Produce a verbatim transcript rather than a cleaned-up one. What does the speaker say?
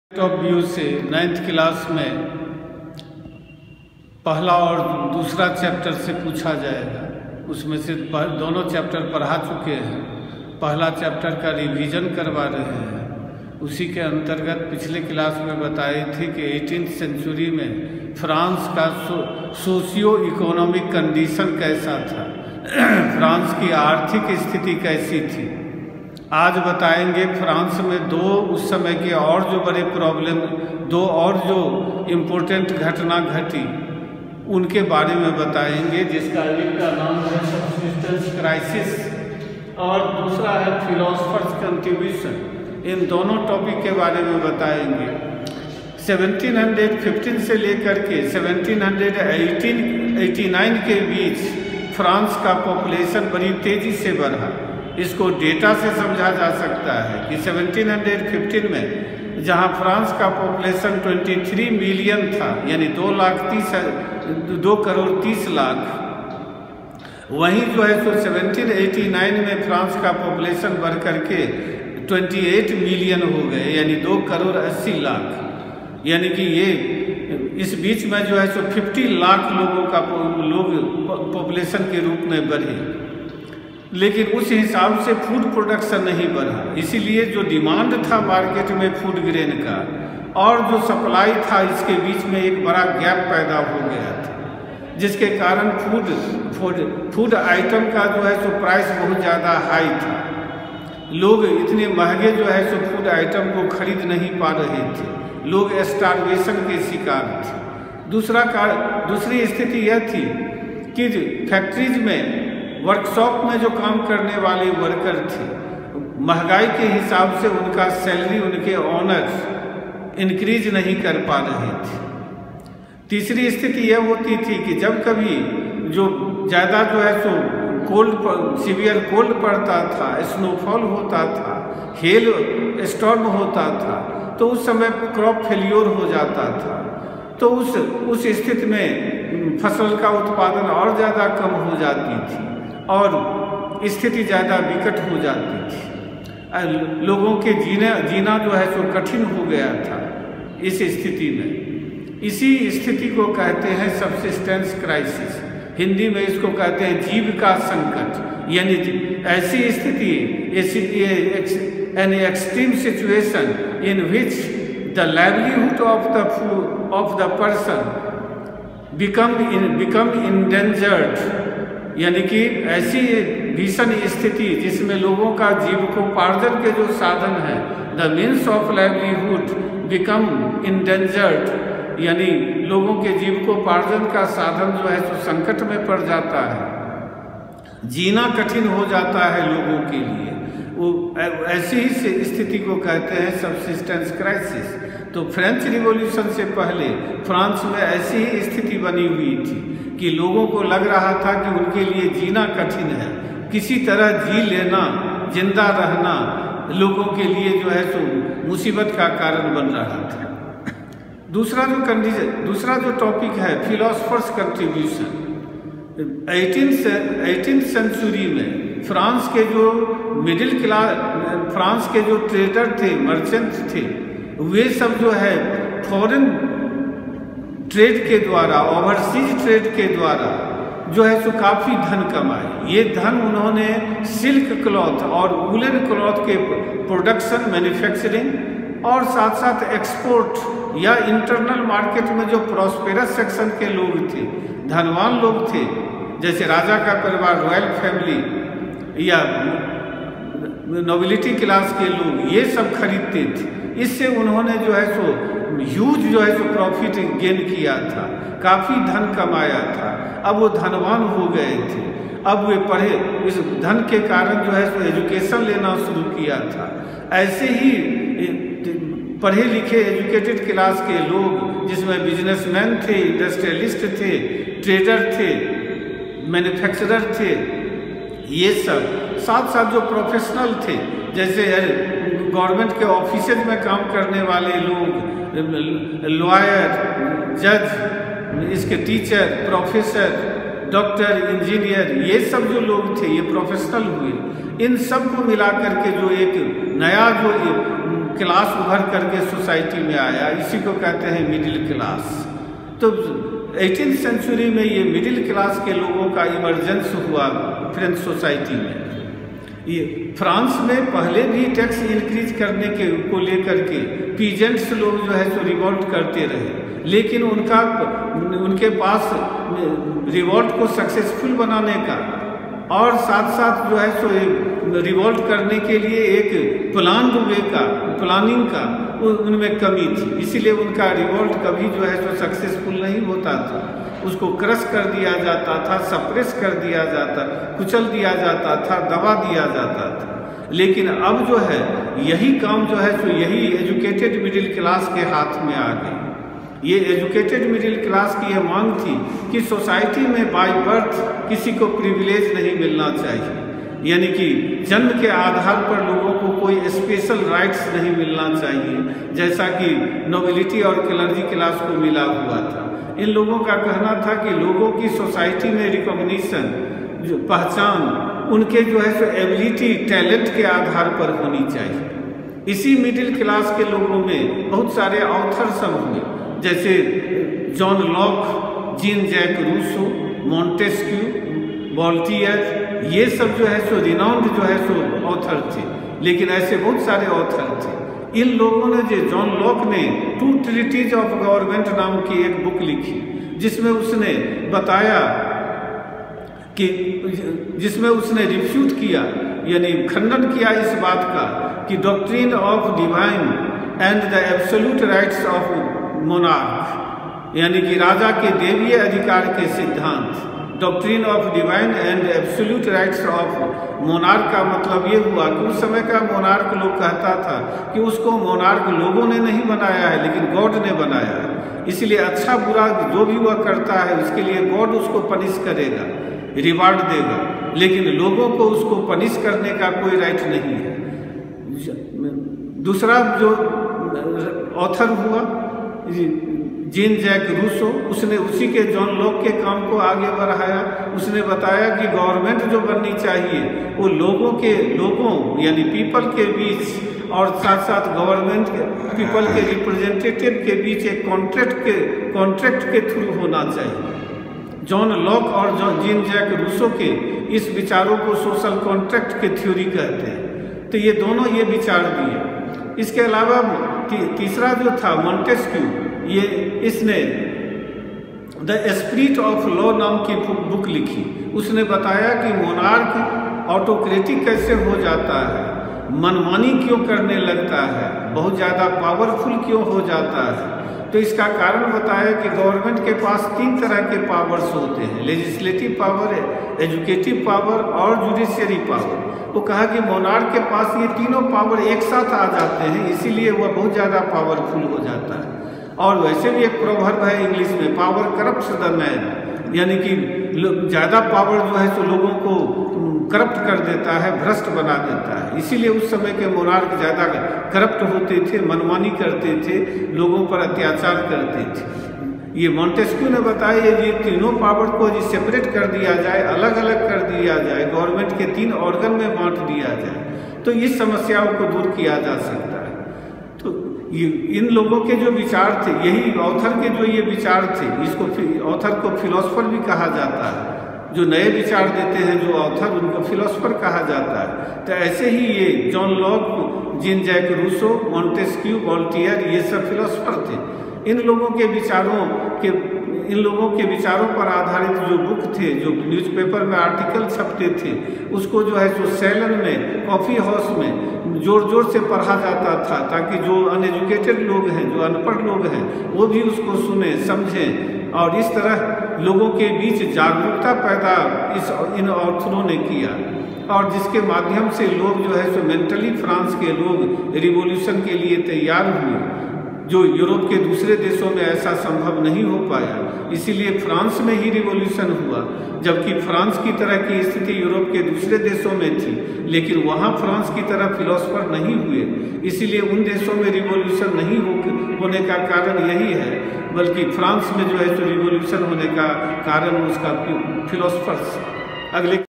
Of view से ninth class में पहला और दूसरा चैप्टर से पूछा जाएगा। उसमें से दोनों चैप्टर पढ़ा चुके हैं, पहला चैप्टर का रिवीजन करवा रहे हैं। उसी के अंतर्गत पिछले क्लास में बताई थी कि एटीन्थ सेंचुरी में फ्रांस का सो, सोशियो इकोनॉमिक कंडीशन कैसा था, फ्रांस की आर्थिक स्थिति कैसी थी। आज बताएंगे फ्रांस में दो उस समय के और जो बड़े प्रॉब्लम, दो और जो इम्पोर्टेंट घटना घटी उनके बारे में बताएंगे, जिसका एक का नाम है सबसिस्टेंस क्राइसिस और दूसरा है फिलोसफर्स कंट्रीब्यूशन। इन दोनों टॉपिक के बारे में बताएंगे। सेवनटीन फिफ्टीन से लेकर के सेवनटीन एटी नाइन के बीच फ्रांस का पॉपुलेशन बड़ी तेज़ी से बढ़ा। इसको डेटा से समझा जा सकता है कि सेवनटीन फिफ्टीन में जहां फ्रांस का पॉपुलेशन तेईस मिलियन था, यानी दो लाख तीस दो करोड़ तीस लाख, वहीं जो है तो सेवनटीन एटी नाइन में फ्रांस का पॉपुलेशन बढ़ करके अट्ठाईस मिलियन हो गए, यानी दो करोड़ अस्सी लाख। यानी कि ये इस बीच में जो है सो पचास लाख लोगों का लोग पॉपुलेशन के रूप में बढ़े, लेकिन उस हिसाब से फूड प्रोडक्शन नहीं बढ़ा। इसीलिए जो डिमांड था मार्केट में फूड ग्रेन का और जो सप्लाई था, इसके बीच में एक बड़ा गैप पैदा हो गया था, जिसके कारण फूड फूड फूड आइटम का जो है सो प्राइस बहुत ज़्यादा हाई था। लोग इतने महंगे जो है सो फूड आइटम को खरीद नहीं पा रहे थे, लोग स्टारवेशन के शिकार थे। दूसरा कार दूसरी स्थिति यह थी कि फैक्ट्रीज में, वर्कशॉप में जो काम करने वाले वर्कर थे, महंगाई के हिसाब से उनका सैलरी उनके ऑनर्स इंक्रीज नहीं कर पा रहे थे। तीसरी स्थिति यह होती थी कि जब कभी जो ज़्यादा जो है सो कोल्ड सीवियर कोल्ड पड़ता था, स्नोफॉल होता था, हेल स्टॉर्म होता था, तो उस समय क्रॉप फेल्योर हो जाता था। तो उस उस स्थिति में फसल का उत्पादन और ज़्यादा कम हो जाती थी और स्थिति ज़्यादा विकट हो जाती थी। लोगों के जीने जीना जो है सो कठिन हो गया था इस स्थिति में। इसी स्थिति को कहते हैं सबसिस्टेंस क्राइसिस, हिंदी में इसको कहते हैं जीविका संकट। यानी ऐसी स्थिति, an extreme situation in which the livelihood of the of the person become in become endangered. यानी कि ऐसी भीषण स्थिति जिसमें लोगों का जीविकोपार्जन के जो साधन है, the means of livelihood become endangered, यानी लोगों के जीविकोपार्जन का साधन जो है तो संकट में पड़ जाता है, जीना कठिन हो जाता है लोगों के लिए। वो ऐसी ही स्थिति को कहते हैं सबसिस्टेंस क्राइसिस। तो फ्रेंच रिवॉल्यूशन से पहले फ्रांस में ऐसी ही स्थिति बनी हुई थी कि लोगों को लग रहा था कि उनके लिए जीना कठिन है, किसी तरह जी लेना, जिंदा रहना लोगों के लिए जो है तो मुसीबत का कारण बन रहा था। दूसरा जो कंडीशन दूसरा जो टॉपिक है फिलोसफर्स कंट्रीब्यूशन। एटीन सेंचुरी में फ्रांस के जो मिडिल क्लास, फ्रांस के जो ट्रेडर थे, मर्चेंट थे, वे सब जो है फॉरेन ट्रेड के द्वारा, ओवरसीज ट्रेड के द्वारा जो है सो काफ़ी धन कमाए। ये धन उन्होंने सिल्क क्लॉथ और वुलन क्लॉथ के प्रोडक्शन, मैन्युफैक्चरिंग और साथ साथ एक्सपोर्ट या इंटरनल मार्केट में जो प्रॉस्पेरस सेक्शन के लोग थे, धनवान लोग थे, जैसे राजा का परिवार, रॉयल फैमिली या नोबिलिटी क्लास के लोग, ये सब खरीदते थे। इससे उन्होंने जो है सो ह्यूज जो है सो प्रॉफिट गेन किया था, काफ़ी धन कमाया था। अब वो धनवान हो गए थे, अब वे पढ़े, इस धन के कारण जो है सो एजुकेशन लेना शुरू किया था। ऐसे ही पढ़े लिखे एजुकेटेड क्लास के लोग, जिसमें बिजनेसमैन थे, इंडस्ट्रियलिस्ट थे, ट्रेडर थे, मैन्युफैक्चरर थे, ये सब साथ साथ जो प्रोफेशनल थे, जैसे गवर्नमेंट के ऑफिसेज में काम करने वाले लोग, लॉयर, जज, इसके टीचर, प्रोफेसर, डॉक्टर, इंजीनियर, ये सब जो लोग थे, ये प्रोफेशनल हुए। इन सब को मिला करके जो एक नया जो क्लास उभर करके सोसाइटी में आया, इसी को कहते हैं मिडिल क्लास। तो एटीन सेंचुरी में ये मिडिल क्लास के लोगों का इमर्जेंस हुआ फ्रेंच सोसाइटी में। ये फ्रांस में पहले भी टैक्स इंक्रीज करने के को लेकर के पीजेंट्स लोग जो है सो रिवॉल्ट करते रहे, लेकिन उनका उनके पास रिवॉल्ट को सक्सेसफुल बनाने का और साथ साथ जो है सो रिवॉल्ट करने के लिए एक प्लान वे का प्लानिंग का उनमें कमी थी, इसीलिए उनका रिवॉल्ट कभी जो है सो सक्सेसफुल नहीं होता था। उसको क्रश कर दिया जाता था, सप्रेस कर दिया जाता, कुचल दिया जाता था, दबा दिया जाता था। लेकिन अब जो है यही काम जो है सो यही एजुकेटेड मिडिल क्लास के हाथ में आ गई। ये एजुकेटेड मिडिल क्लास की ये मांग थी कि सोसाइटी में बाय बर्थ किसी को प्रिविलेज नहीं मिलना चाहिए, यानी कि जन्म के आधार पर लोगों को कोई स्पेशल राइट्स नहीं मिलना चाहिए, जैसा कि नोबिलिटी और क्लर्जी क्लास को मिला हुआ था। इन लोगों का कहना था कि लोगों की सोसाइटी में रिकॉग्निशन, जो पहचान उनके जो है सो एबिलिटी, टैलेंट के आधार पर होनी चाहिए। इसी मिडिल क्लास के लोगों में बहुत सारे ऑथर सब हुए, जैसे John Locke, Jean Jacques Rousseau, Montesquieu, Voltaire, ये सब जो है सो रिनाउंड जो है सो ऑथर थे। लेकिन ऐसे बहुत सारे ऑथर थे। इन लोगों ने, जो जॉन लॉक ने टू ट्रिटीज ऑफ गवर्नमेंट नाम की एक बुक लिखी, जिसमें उसने बताया कि जिसमें उसने रिफ्यूट किया, यानी खंडन किया इस बात का कि doctrine of divine and the absolute rights of monarch, यानी कि राजा के देवीय अधिकार के सिद्धांत, doctrine of divine and absolute rights of monarch का मतलब ये हुआ कि उस समय का मोनार्क लोग कहता था कि उसको मोनार्क लोगों ने नहीं बनाया है, लेकिन गॉड ने बनाया है। इसलिए अच्छा बुरा जो भी वह करता है उसके लिए गॉड उसको पनिश करेगा, रिवार्ड देगा, लेकिन लोगों को उसको पनिश करने का कोई राइट नहीं है। दूसरा जो ऑथर हुआ जीन जैक रूसो, उसने उसी के जॉन लॉक के काम को आगे बढ़ाया। उसने बताया कि गवर्नमेंट जो बननी चाहिए वो लोगों के लोगों यानी पीपल के बीच और साथ साथ गवर्नमेंट के पीपल के रिप्रेजेंटेटिव के बीच एक कॉन्ट्रैक्ट के कॉन्ट्रैक्ट के थ्रू होना चाहिए। जॉन लॉक और जॉन जीन जैक रूसो के इस विचारों को सोशल कॉन्ट्रैक्ट के थ्योरी कहते हैं। तो ये दोनों ये विचार दिए। इसके अलावा ती, तीसरा जो था मॉन्टेस्क्यू, ये इसने द स्पिरिट ऑफ लॉ नाम की बुक लिखी। उसने बताया कि मोनार्क ऑटोक्रेटिक कैसे हो जाता है, मनमानी क्यों करने लगता है, बहुत ज़्यादा पावरफुल क्यों हो जाता है। तो इसका कारण बताया कि गवर्नमेंट के पास तीन तरह के पावर्स होते हैं, लेजिस्लेटिव पावर, एजुकेटिव पावर और जुडिशियरी पावर। वो कहा कि मोनार्क के पास ये तीनों पावर एक साथ आ जाते हैं, इसीलिए वह बहुत ज़्यादा पावरफुल हो जाता है। और वैसे भी एक प्रोवर्ब है इंग्लिश में, पावर करप्ट्स द मैन, यानी कि ज़्यादा पावर जो है तो लोगों को करप्ट कर देता है, भ्रष्ट बना देता है। इसीलिए उस समय के मोनार्क ज़्यादा करप्ट होते थे, मनमानी करते थे, लोगों पर अत्याचार करते थे। ये मॉन्टेस्क्यू ने बताया ये तीनों पावर को जी सेपरेट कर दिया जाए, अलग अलग कर दिया जाए, गवर्नमेंट के तीन ऑर्गन में बांट दिया जाए, तो इस समस्याओं को दूर किया जा सकता है। तो ये इन लोगों के जो विचार थे, यही ऑथर के जो ये विचार थे, इसको ऑथर को फिलोसफर भी कहा जाता है। जो नए विचार देते हैं जो ऑथर, उनको फिलोसफर कहा जाता है। तो ऐसे ही ये John Locke, Jean Jacques Rousseau, Montesquieu, Voltaire, ये सब फिलोसफर थे। इन लोगों के विचारों के इन लोगों के विचारों पर आधारित जो बुक थे, जो न्यूज़पेपर में आर्टिकल छपते थे, उसको जो है सो सैलन में, कॉफ़ी हाउस में जोर जोर से पढ़ा जाता था, ताकि जो अनएजुकेटेड लोग हैं, जो अनपढ़ लोग हैं, वो भी उसको सुने, समझें। और इस तरह लोगों के बीच जागरूकता पैदा इस इन ऑथरों ने किया, और जिसके माध्यम से लोग जो है सो मेंटली फ्रांस के लोग रिवॉल्यूशन के लिए तैयार हुए, जो यूरोप के दूसरे देशों में ऐसा संभव नहीं हो पाया। इसीलिए फ्रांस में ही रिवॉल्यूशन हुआ, जबकि फ्रांस की तरह की स्थिति यूरोप के दूसरे देशों में थी, लेकिन वहाँ फ्रांस की तरह फिलोसफर नहीं हुए। इसीलिए उन देशों में रिवॉल्यूशन नहीं हो, होने का कारण यही है, बल्कि फ्रांस में जो है तो रिवॉल्यूशन होने का कारण उसका फिलोसफर्स। अगले